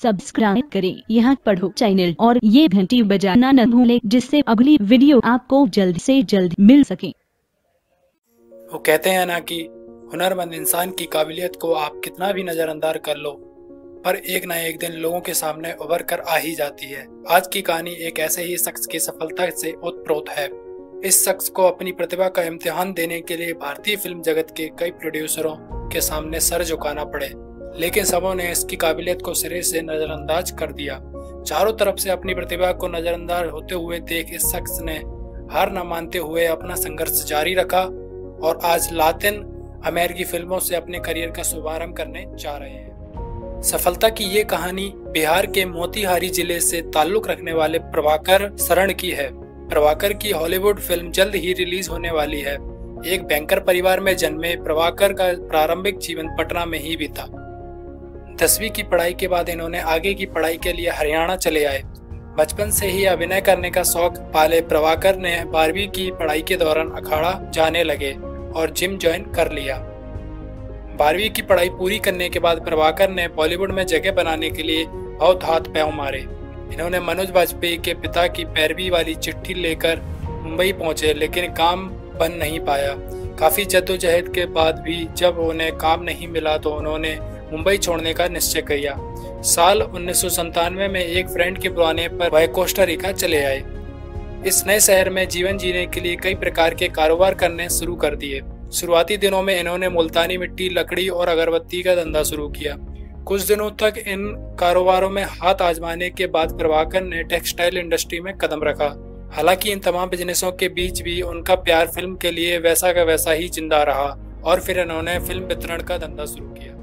Subscribe करें, यहाँ पढ़ो चैनल और ये घंटी बजाना न भूलें, जिससे अगली वीडियो आपको जल्द से जल्द मिल सके। वो कहते हैं ना कि हुनरमंद इंसान की काबिलियत को आप कितना भी नजरअंदाज कर लो, पर एक ना एक दिन लोगों के सामने उभर कर आ ही जाती है। आज की कहानी एक ऐसे ही शख्स की सफलता से ओतप्रोत है। इस शख्स को अपनी प्रतिभा का इम्तिहान देने के लिए भारतीय फिल्म जगत के कई प्रोड्यूसरों के सामने सर झुकाना पड़े, लेकिन सबों ने इसकी काबिलियत को सिरे से नजरअंदाज कर दिया। चारों तरफ से अपनी प्रतिभा को नजरअंदाज होते हुए देख इस शख्स ने हार न मानते हुए अपना संघर्ष जारी रखा और आज लातिन अमेरिकी फिल्मों से अपने करियर का शुभारंभ करने जा रहे हैं। सफलता की ये कहानी बिहार के मोतिहारी जिले से ताल्लुक रखने वाले प्रभाकर शरण की है। प्रभाकर की हॉलीवुड फिल्म जल्द ही रिलीज होने वाली है। एक बैंकर परिवार में जन्मे प्रभाकर का प्रारंभिक जीवन पटना में ही बीता। 10वीं की पढ़ाई के बाद इन्होंने आगे की पढ़ाई के लिए हरियाणा चले आए। बचपन से ही अभिनय करने का शौक पाले प्रभाकर ने 12वीं की पढ़ाई के दौरान अखाड़ा जाने लगे और जिम ज्वाइन कर लिया। 12वीं की पढ़ाई पूरी करने के बाद प्रभाकर ने बॉलीवुड में जगह बनाने के लिए बहुत हाथ पैर मारे। इन्होंने मनोज वाजपेयी के पिता की पैरवी वाली चिट्ठी लेकर मुंबई पहुंचे, लेकिन काम बन नहीं पाया। काफी जद्दोजहद के बाद भी जब उन्हें काम नहीं मिला तो उन्होंने मुंबई छोड़ने का निश्चय किया। साल 1997 में एक फ्रेंड के बुलाने पर वह कोस्टा रिका चले आए। इस नए शहर में जीवन जीने के लिए कई प्रकार के कारोबार करने शुरू कर दिए। शुरुआती दिनों में इन्होंने मुल्तानी मिट्टी, लकड़ी और अगरबत्ती का धंधा शुरू किया। कुछ दिनों तक इन कारोबारों में हाथ आजमाने के बाद प्रभाकर ने टेक्सटाइल इंडस्ट्री में कदम रखा। हालांकि इन तमाम बिजनेसों के बीच भी उनका प्यार फिल्म के लिए वैसा का वैसा ही जिंदा रहा और फिर इन्होंने फिल्म वितरण का धंधा शुरू किया।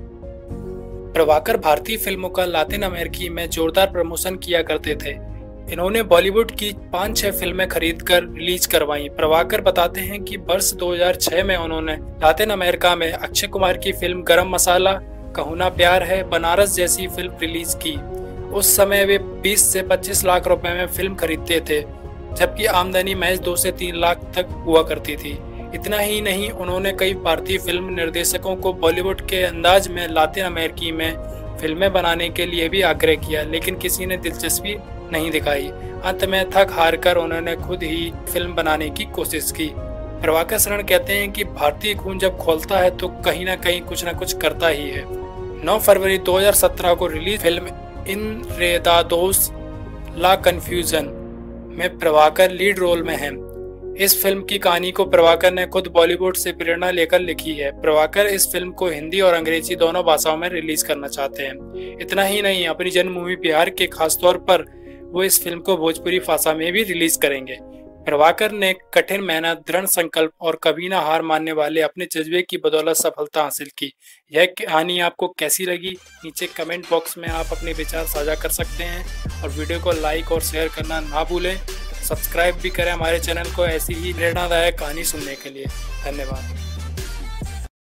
प्रभाकर भारतीय फिल्मों का लातिन अमेरिकी में जोरदार प्रमोशन किया करते थे। इन्होंने बॉलीवुड की 5-6 फिल्में खरीदकर रिलीज करवाई। प्रभाकर बताते हैं कि वर्ष 2006 में उन्होंने लातिन अमेरिका में अक्षय कुमार की फिल्म गरम मसाला, कहूँ ना प्यार है, बनारस जैसी फिल्म रिलीज की। उस समय वे 20 से 25 लाख रुपए में फिल्म खरीदते थे, जबकि आमदनी महज 2 से 3 लाख तक हुआ करती थी। इतना ही नहीं, उन्होंने कई भारतीय फिल्म निर्देशकों को बॉलीवुड के अंदाज में लातिन अमेरिकी में फिल्में बनाने के लिए भी आग्रह किया, लेकिन किसी ने दिलचस्पी नहीं दिखाई। अंत में थक हार कर उन्होंने खुद ही फिल्म बनाने की कोशिश की। प्रभाकर शरण कहते हैं कि भारतीय खून जब खोलता है तो कहीं ना कहीं कुछ ना कुछ करता ही है। 9 फरवरी 2017 को रिलीज फिल्म इनरेदादोस ला कन्फ्यूजन में प्रभाकर लीड रोल में हैं। इस फिल्म की कहानी को प्रभाकर ने खुद बॉलीवुड से प्रेरणा लेकर लिखी है। प्रभाकर इस फिल्म को हिंदी और अंग्रेजी दोनों भाषाओं में रिलीज करना चाहते हैं। इतना ही नहीं, अपनी जन्मभूमि बिहार के खासतौर पर वो इस फिल्म को भोजपुरी भाषा में भी रिलीज करेंगे। प्रभाकर ने कठिन मेहनत, दृढ़ संकल्प और कभी ना हार मानने वाले अपने जज्बे की बदौलत सफलता हासिल की। यह कहानी आपको कैसी लगी, नीचे कमेंट बॉक्स में आप अपने विचार साझा कर सकते हैं और वीडियो को लाइक और शेयर करना ना भूलें। सब्सक्राइब भी करें हमारे चैनल को ऐसी ही प्रेरणादायक कहानी सुनने के लिए। धन्यवाद।